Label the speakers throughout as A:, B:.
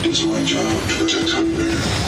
A: It's my job to protect Hunter.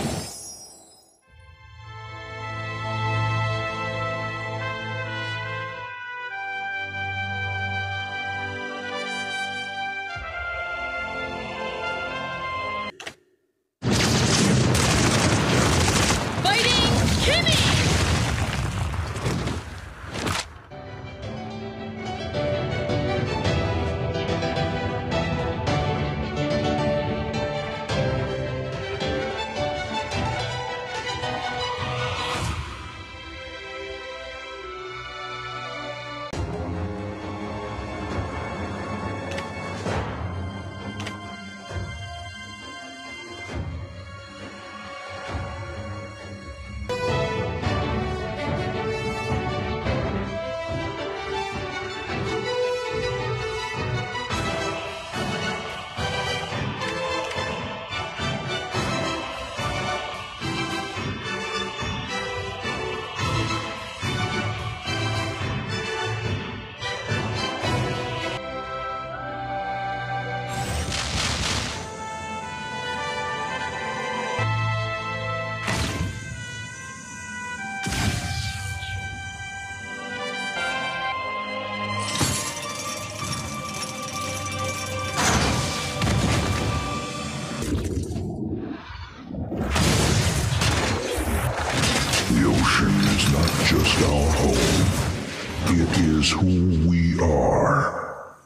B: Is not just our home, it is who we are.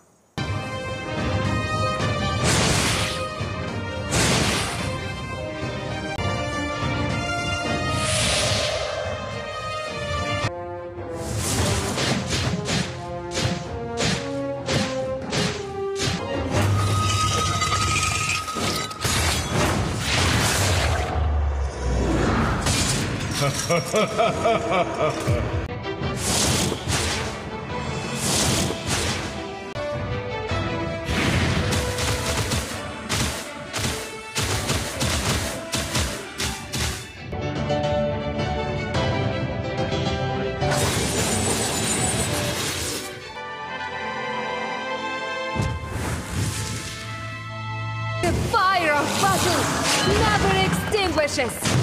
C: The fire of battle never extinguishes!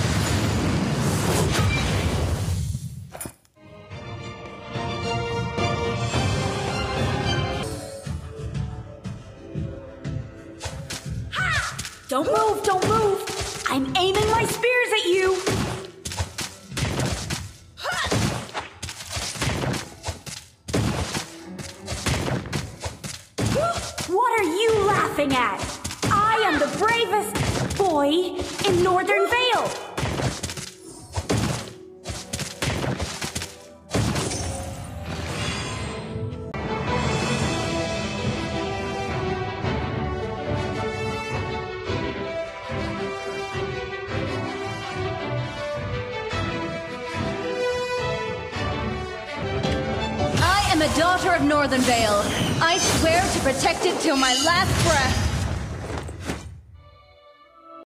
D: Don't move, don't move! I'm aiming my spears at you! What are you laughing at? I am the bravest boy in Northern Vale!
C: I am a daughter of Northern Vale. I swear to protect it till my last breath.